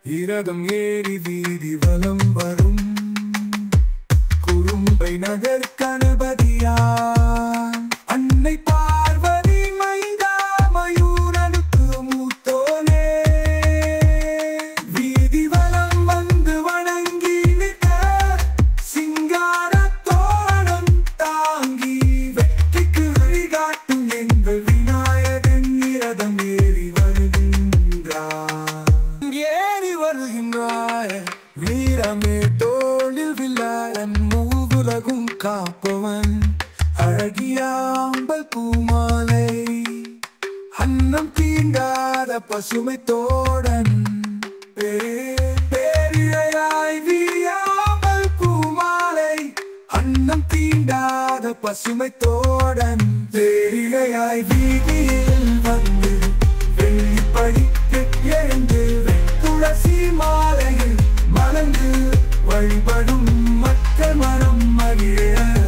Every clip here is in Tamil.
இரதம் ஏறி வீதி வலம் வரும் குறும்பை நகர் கணபதியான் அன்னை பார்வதி மைந்தா மயூரனுக்கு மூத்தோனே வீதி வலம் வந்து வணங்கி நிற்க சிங்கார தோரணம் தாங்கி வெற்றிக்கு வழிகாட்டும் எங்கள் விநாயகன் இரதம் ஏறி வருகின்றார் வீரமே தோளில் வில்லாளன் மூவுலகும் காப்பவன் அழகியாம்பல் பூமாலை அன்னம் தீண்டாத பசுமை தோடன் பேரிழையாய் வீயாம்பல் பூமாலை அன்னம் தீண்டாத பசுமை தோடன் பேரிழையாய் வீதியில் வந்து வெள்ளிப்படி எழுந்து துளசி மாலையில் மலர்ந்து வழிபடும் மக்கள் மனம் மகிழ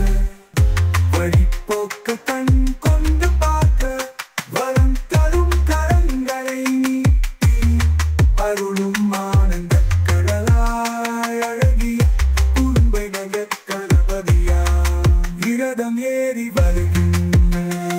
வழிபோக்க கண் கொண்டு பார்க்க வரம் தரும் கரங்களை நீட்டி அருளும் ஆனந்த கடலாய் அழகிய குறும்பை நகர் கணபதியா இரதம் ஏறி வருகின்ற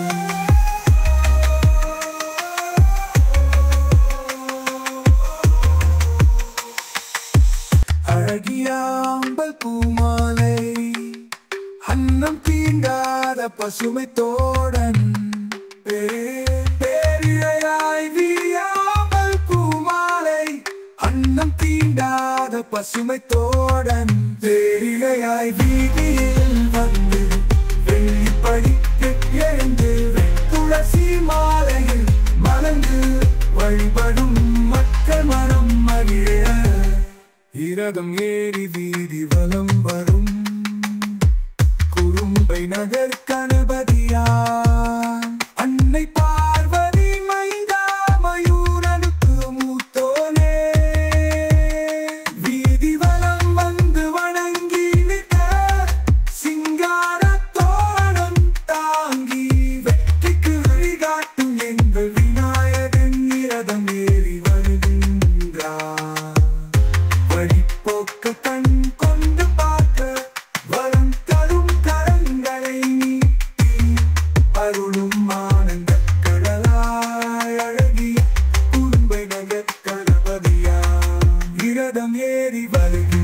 அழகியாம்பல் பூமாலை அன்னம் தீண்டாத பசுமை தோடன் பேரிழையாய் வீயாம்பல் பூமாலை அன்னம் தீண்டாத பசுமை தோடன் பேரிழையாய் வீதியில் வந்து வெள்ளிப்படி எழுந்து துளசி மாலையில் மலர்ந்து வழிபடும் மக்கள் மனம் மகிழ இரதம் ஏறி வீதி வலம் வரும் குறும்பை நகர் கணபதியான் அன்னை பார்வதி மைந்தா மயூரனுக்கு மூத்தோனே வீதி வலம் வந்து வணங்கி நிற்க சிங்கார தோரணம் தாங்கி வெற்றிக்கு வழிகாட்டும் எங்கள் விநாயகன் இரதம் ஏறி வருகின்றார் வழிபோக்க கண் கொண்டு பார்க்க வரம் தரும் கரங்களை நீட்டி அருளும் ஆனந்த கடலாய் அழகிய குறும்பை நகர் கணபதியா இரதம் ஏறி வருகின்ற